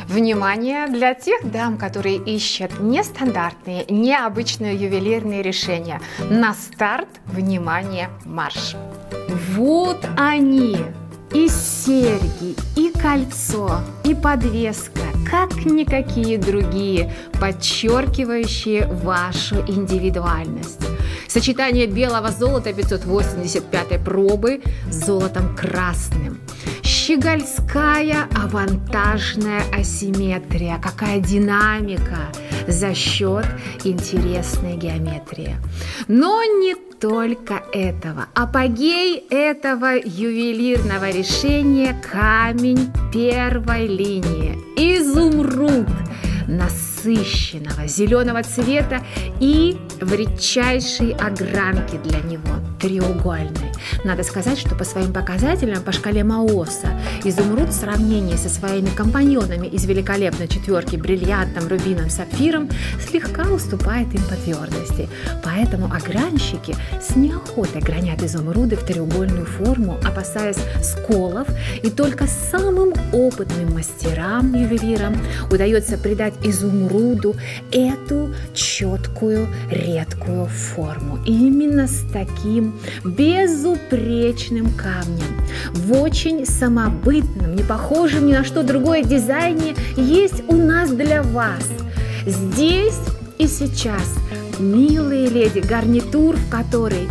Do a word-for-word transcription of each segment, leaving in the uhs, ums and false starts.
Внимание для тех дам, которые ищут нестандартные, необычные ювелирные решения. На старт, внимание, марш! Вот они! И серьги, и кольцо, и подвеска, как никакие другие, подчеркивающие вашу индивидуальность. Сочетание белого золота пятьсот восемьдесят пятой пробы с золотом красным. Щегольская авантажная асимметрия, какая динамика за счет интересной геометрии. Но не только этого. Апогей этого ювелирного решения – камень первой линии. Изумруд насыщенного зеленого цвета и в редчайшей огранке для него – треугольной. Надо сказать, что по своим показателям, по шкале Маоса, изумруд в сравнении со своими компаньонами из великолепной четверки бриллиантом, рубином, сапфиром слегка уступает им по твердости. Поэтому огранщики с неохотой гранят изумруды в треугольную форму, опасаясь сколов, и только самым опытным мастерам, ювелирам, удается придать изумруду эту четкую, редкую форму. И именно с таким безупречным камнем, в очень самобытном, не похожем ни на что другое дизайне, есть у нас для вас здесь и сейчас, милые леди, гарнитур, в который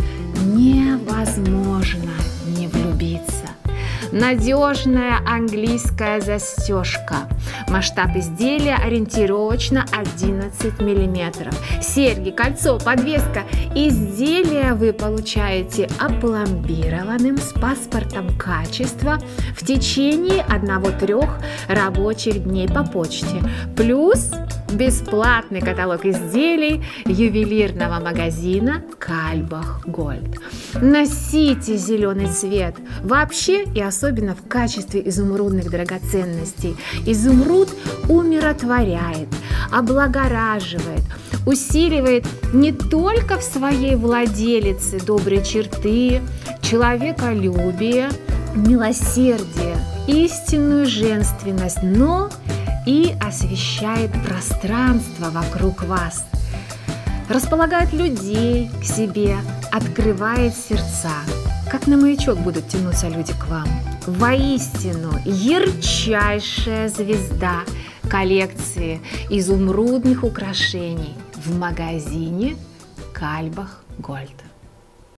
невозможно не влюбиться. Надежная английская застежка. Масштаб изделия ориентировочно одиннадцать миллиметров. Серьги, кольцо, подвеска. Изделие вы получаете опломбированным с паспортом качества в течение одного-трех рабочих дней по почте. Плюс бесплатный каталог изделий ювелирного магазина Кальбах Гольд. Носите зеленый цвет вообще и особенно в качестве изумрудных драгоценностей. Изумруд умиротворяет, облагораживает, усиливает не только в своей владелице добрые черты, человеколюбие, милосердие, истинную женственность, но и освещает пространство вокруг вас, располагает людей к себе, открывает сердца. Как на маячок будут тянуться люди к вам. Воистину, ярчайшая звезда коллекции изумрудных украшений в магазине Кальбах Гольд.